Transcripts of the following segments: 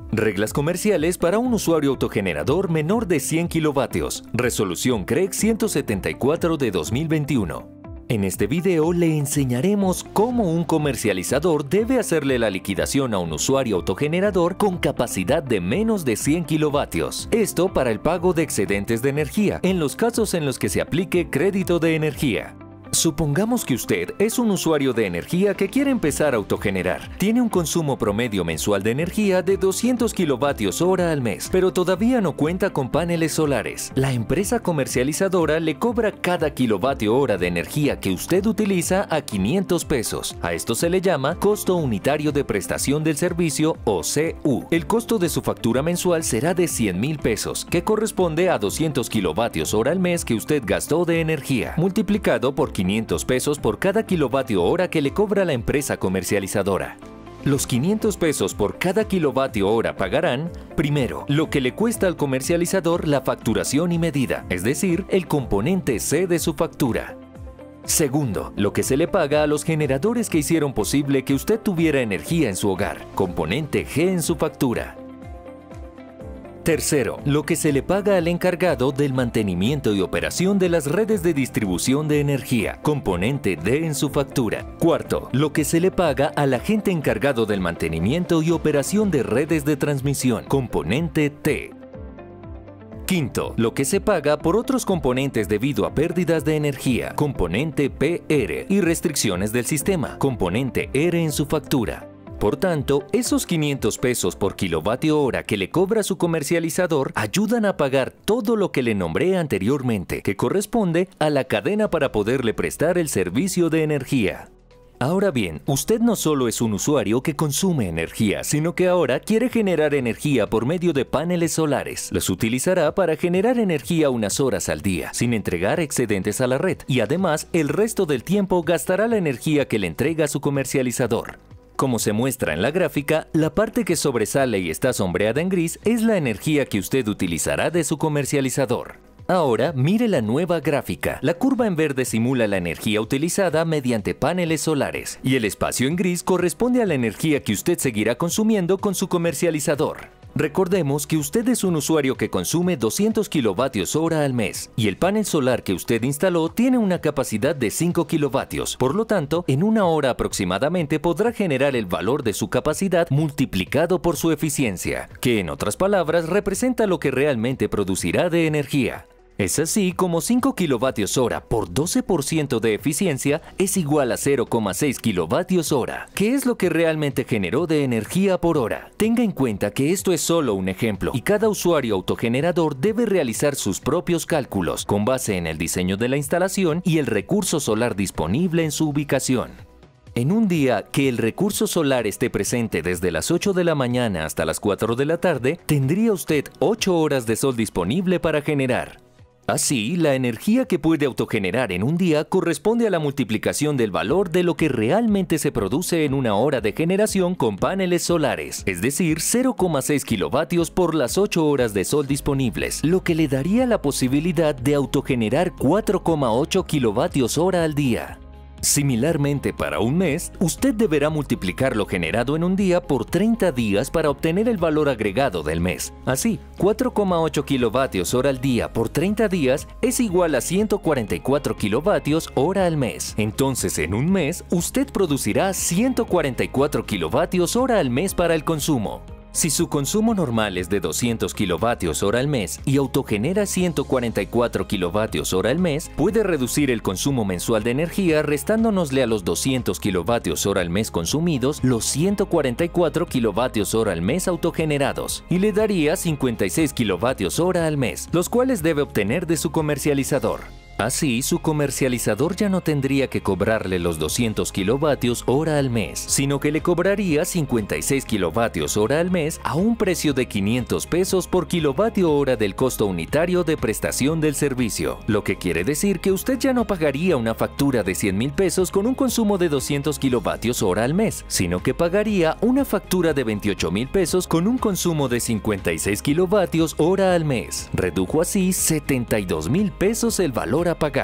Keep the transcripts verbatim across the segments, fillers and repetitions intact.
Reglas comerciales para un usuario autogenerador menor de cien kilovatios. Resolución C R E C ciento setenta y cuatro de dos mil veintiuno. En este video le enseñaremos cómo un comercializador debe hacerle la liquidación a un usuario autogenerador con capacidad de menos de cien kilovatios. Esto para el pago de excedentes de energía, en los casos en los que se aplique crédito de energía. Supongamos que usted es un usuario de energía que quiere empezar a autogenerar. Tiene un consumo promedio mensual de energía de doscientos kilovatios hora al mes, pero todavía no cuenta con paneles solares. La empresa comercializadora le cobra cada kilovatio hora de energía que usted utiliza a quinientos pesos. A esto se le llama costo unitario de prestación del servicio o C U. El costo de su factura mensual será de cien mil pesos, que corresponde a doscientos kilovatios hora al mes que usted gastó de energía, multiplicado por quinientos pesos por cada kilovatio hora que le cobra la empresa comercializadora. Los quinientos pesos por cada kilovatio hora pagarán, primero, lo que le cuesta al comercializador la facturación y medida, es decir, el componente C de su factura. Segundo, lo que se le paga a los generadores que hicieron posible que usted tuviera energía en su hogar, componente G en su factura. Tercero, lo que se le paga al encargado del mantenimiento y operación de las redes de distribución de energía, componente D en su factura. Cuarto, lo que se le paga al agente encargado del mantenimiento y operación de redes de transmisión, componente T. Quinto, lo que se paga por otros componentes debido a pérdidas de energía, componente P R, y restricciones del sistema, componente R en su factura. Por tanto, esos quinientos pesos por kilovatio hora que le cobra su comercializador ayudan a pagar todo lo que le nombré anteriormente, que corresponde a la cadena para poderle prestar el servicio de energía. Ahora bien, usted no solo es un usuario que consume energía, sino que ahora quiere generar energía por medio de paneles solares. Los utilizará para generar energía unas horas al día, sin entregar excedentes a la red, y además el resto del tiempo gastará la energía que le entrega su comercializador. Como se muestra en la gráfica, la parte que sobresale y está sombreada en gris es la energía que usted utilizará de su comercializador. Ahora mire la nueva gráfica. La curva en verde simula la energía utilizada mediante paneles solares y el espacio en gris corresponde a la energía que usted seguirá consumiendo con su comercializador. Recordemos que usted es un usuario que consume doscientos kilovatios hora al mes y el panel solar que usted instaló tiene una capacidad de cinco kilovatios. Por lo tanto, en una hora aproximadamente podrá generar el valor de su capacidad multiplicado por su eficiencia, que en otras palabras representa lo que realmente producirá de energía. Es así como cinco kilovatios hora por doce por ciento de eficiencia es igual a cero coma seis kilovatios hora, que es lo que realmente generó de energía por hora. Tenga en cuenta que esto es solo un ejemplo y cada usuario autogenerador debe realizar sus propios cálculos con base en el diseño de la instalación y el recurso solar disponible en su ubicación. En un día que el recurso solar esté presente desde las ocho de la mañana hasta las cuatro de la tarde, tendría usted ocho horas de sol disponible para generar. Así, la energía que puede autogenerar en un día corresponde a la multiplicación del valor de lo que realmente se produce en una hora de generación con paneles solares, es decir, cero coma seis kilovatios por las ocho horas de sol disponibles, lo que le daría la posibilidad de autogenerar cuatro coma ocho kilovatios hora al día. Similarmente, para un mes, usted deberá multiplicar lo generado en un día por treinta días para obtener el valor agregado del mes. Así, cuatro coma ocho kilovatios hora al día por treinta días es igual a ciento cuarenta y cuatro kilovatios hora al mes. Entonces, en un mes, usted producirá ciento cuarenta y cuatro kilovatios hora al mes para el consumo. Si su consumo normal es de doscientos kilovatios hora al mes y autogenera ciento cuarenta y cuatro kilovatios hora al mes, puede reducir el consumo mensual de energía restándonosle a los doscientos kilovatios hora al mes consumidos los ciento cuarenta y cuatro kilovatios hora al mes autogenerados y le daría cincuenta y seis kilovatios hora al mes, los cuales debe obtener de su comercializador. Así, su comercializador ya no tendría que cobrarle los doscientos kilovatios hora al mes, sino que le cobraría cincuenta y seis kilovatios hora al mes a un precio de quinientos pesos por kilovatio hora del costo unitario de prestación del servicio, lo que quiere decir que usted ya no pagaría una factura de cien mil pesos con un consumo de doscientos kilovatios hora al mes, sino que pagaría una factura de veintiocho mil pesos con un consumo de cincuenta y seis kilovatios hora al mes. Redujo así setenta y dos mil pesos el valor a pagar.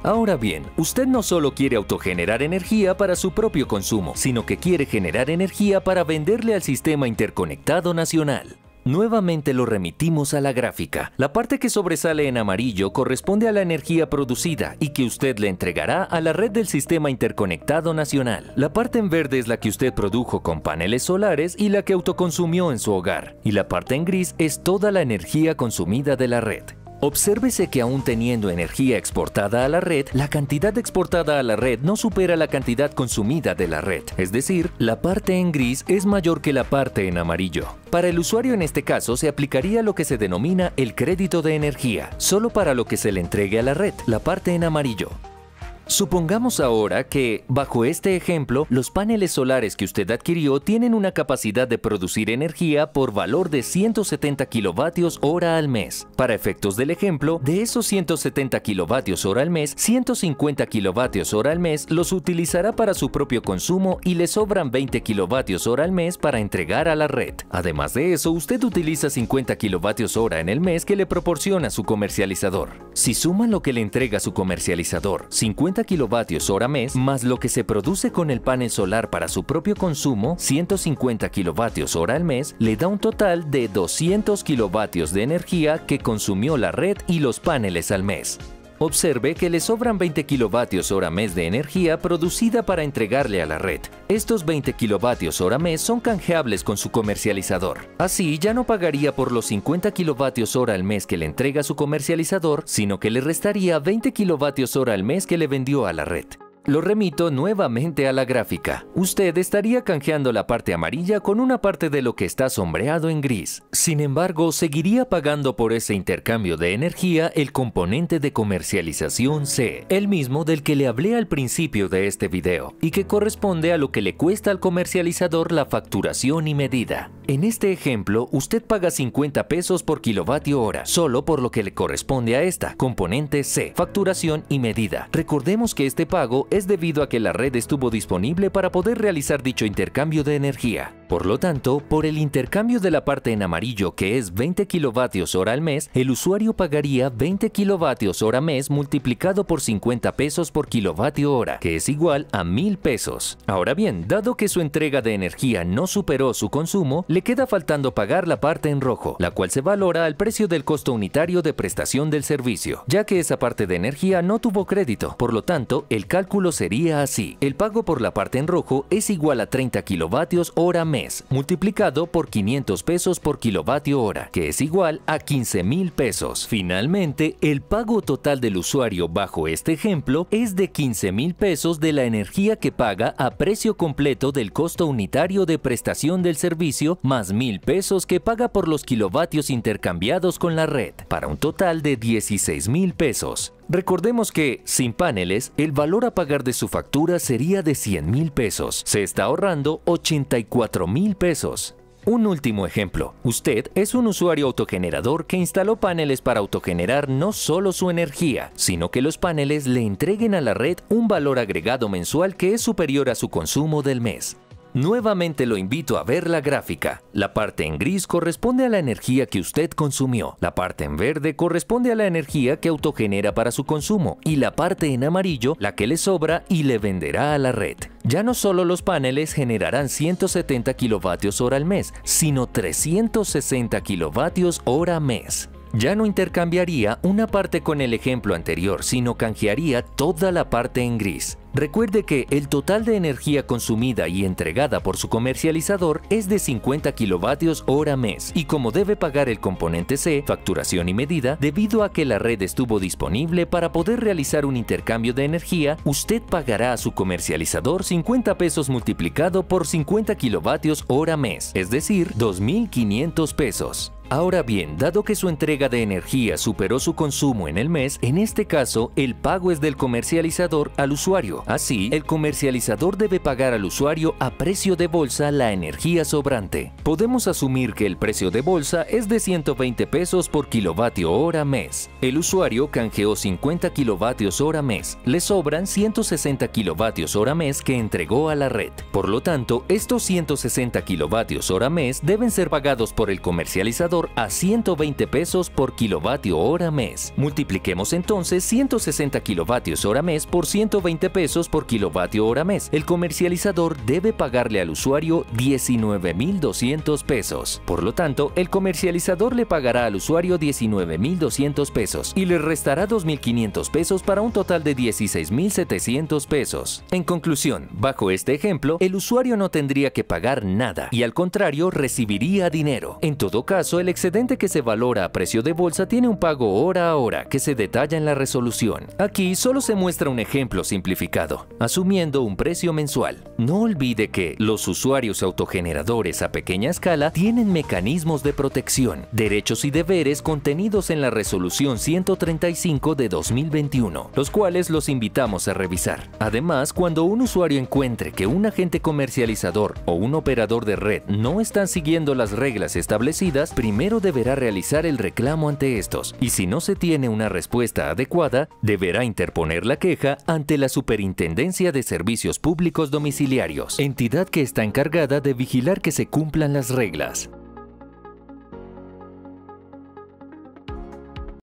Ahora bien, usted no solo quiere autogenerar energía para su propio consumo, sino que quiere generar energía para venderle al Sistema Interconectado Nacional. Nuevamente lo remitimos a la gráfica. La parte que sobresale en amarillo corresponde a la energía producida y que usted le entregará a la red del Sistema Interconectado Nacional. La parte en verde es la que usted produjo con paneles solares y la que autoconsumió en su hogar. Y la parte en gris es toda la energía consumida de la red. Obsérvese que aún teniendo energía exportada a la red, la cantidad exportada a la red no supera la cantidad consumida de la red, es decir, la parte en gris es mayor que la parte en amarillo. Para el usuario en este caso se aplicaría lo que se denomina el crédito de energía, solo para lo que se le entregue a la red, la parte en amarillo. Supongamos ahora que, bajo este ejemplo, los paneles solares que usted adquirió tienen una capacidad de producir energía por valor de ciento setenta kilovatios hora al mes. Para efectos del ejemplo, de esos ciento setenta kilovatios hora al mes, ciento cincuenta kilovatios hora al mes los utilizará para su propio consumo y le sobran veinte kilovatios hora al mes para entregar a la red. Además de eso, usted utiliza cincuenta kilovatios hora en el mes que le proporciona su comercializador. Si suman lo que le entrega su comercializador, cincuenta kilovatios hora mes, más lo que se produce con el panel solar para su propio consumo, ciento cincuenta kilovatios hora al mes, le da un total de doscientos kilovatios de energía que consumió la red y los paneles al mes. Observe que le sobran veinte kilovatios hora mes de energía producida para entregarle a la red. Estos veinte kilovatios hora mes son canjeables con su comercializador. Así ya no pagaría por los cincuenta kilovatios hora al mes que le entrega su comercializador, sino que le restaría veinte kilovatios hora al mes que le vendió a la red. Lo remito nuevamente a la gráfica. Usted estaría canjeando la parte amarilla con una parte de lo que está sombreado en gris. Sin embargo, seguiría pagando por ese intercambio de energía el componente de comercialización C, el mismo del que le hablé al principio de este video, y que corresponde a lo que le cuesta al comercializador la facturación y medida. En este ejemplo, usted paga cincuenta pesos por kilovatio hora, solo por lo que le corresponde a esta, componente C, facturación y medida. Recordemos que este pago es debido a que la red estuvo disponible para poder realizar dicho intercambio de energía. Por lo tanto, por el intercambio de la parte en amarillo, que es veinte kilovatios hora al mes, el usuario pagaría veinte kilovatios hora mes multiplicado por cincuenta pesos por kilovatio hora, que es igual a mil pesos. Ahora bien, dado que su entrega de energía no superó su consumo, le queda faltando pagar la parte en rojo, la cual se valora al precio del costo unitario de prestación del servicio, ya que esa parte de energía no tuvo crédito. Por lo tanto, el cálculo sería así. El pago por la parte en rojo es igual a treinta kilovatios hora mes, multiplicado por quinientos pesos por kilovatio hora, que es igual a quince mil pesos. Finalmente, el pago total del usuario bajo este ejemplo es de quince mil pesos de la energía que paga a precio completo del costo unitario de prestación del servicio, más mil pesos que paga por los kilovatios intercambiados con la red, para un total de dieciséis mil pesos. Recordemos que, sin paneles, el valor a pagar de su factura sería de cien mil pesos. Se está ahorrando ochenta y cuatro mil pesos. Un último ejemplo. Usted es un usuario autogenerador que instaló paneles para autogenerar no solo su energía, sino que los paneles le entreguen a la red un valor agregado mensual que es superior a su consumo del mes. Nuevamente lo invito a ver la gráfica. La parte en gris corresponde a la energía que usted consumió, la parte en verde corresponde a la energía que autogenera para su consumo y la parte en amarillo la que le sobra y le venderá a la red. Ya no solo los paneles generarán ciento setenta kilovatios hora al mes, sino trescientos sesenta kilovatios hora mes. Ya no intercambiaría una parte con el ejemplo anterior, sino canjearía toda la parte en gris. Recuerde que el total de energía consumida y entregada por su comercializador es de cincuenta kilovatios hora mes, y como debe pagar el componente C, facturación y medida, debido a que la red estuvo disponible para poder realizar un intercambio de energía, usted pagará a su comercializador cincuenta pesos multiplicado por cincuenta kilovatios hora mes, es decir, dos mil quinientos pesos. Ahora bien, dado que su entrega de energía superó su consumo en el mes, en este caso el pago es del comercializador al usuario, Así, el comercializador debe pagar al usuario a precio de bolsa la energía sobrante. Podemos asumir que el precio de bolsa es de ciento veinte pesos por kilovatio hora mes. El usuario canjeó cincuenta kilovatios hora mes. Le sobran ciento sesenta kilovatios hora mes que entregó a la red. Por lo tanto, estos ciento sesenta kilovatios hora mes deben ser pagados por el comercializador a ciento veinte pesos por kilovatio hora mes. Multipliquemos entonces ciento sesenta kilovatios hora mes por ciento veinte pesos por kilovatio hora mes. El comercializador debe pagarle al usuario diecinueve mil doscientos pesos. Por lo tanto, el comercializador le pagará al usuario diecinueve mil doscientos pesos y le restará dos mil quinientos pesos para un total de dieciséis mil setecientos pesos. En conclusión, bajo este ejemplo, el usuario no tendría que pagar nada y al contrario recibiría dinero. En todo caso, el excedente que se valora a precio de bolsa tiene un pago hora a hora que se detalla en la resolución. Aquí solo se muestra un ejemplo simplificado, asumiendo un precio mensual. No olvide que los usuarios autogeneradores a pequeña escala tienen mecanismos de protección, derechos y deberes contenidos en la resolución ciento treinta y cinco de dos mil veintiuno, los cuales los invitamos a revisar. Además, cuando un usuario encuentre que un agente comercializador o un operador de red no están siguiendo las reglas establecidas, primero deberá realizar el reclamo ante estos, y si no se tiene una respuesta adecuada, deberá interponer la queja ante la Superintendencia de Servicios Públicos Domiciliarios, entidad que está encargada de vigilar que se cumplan las reglas.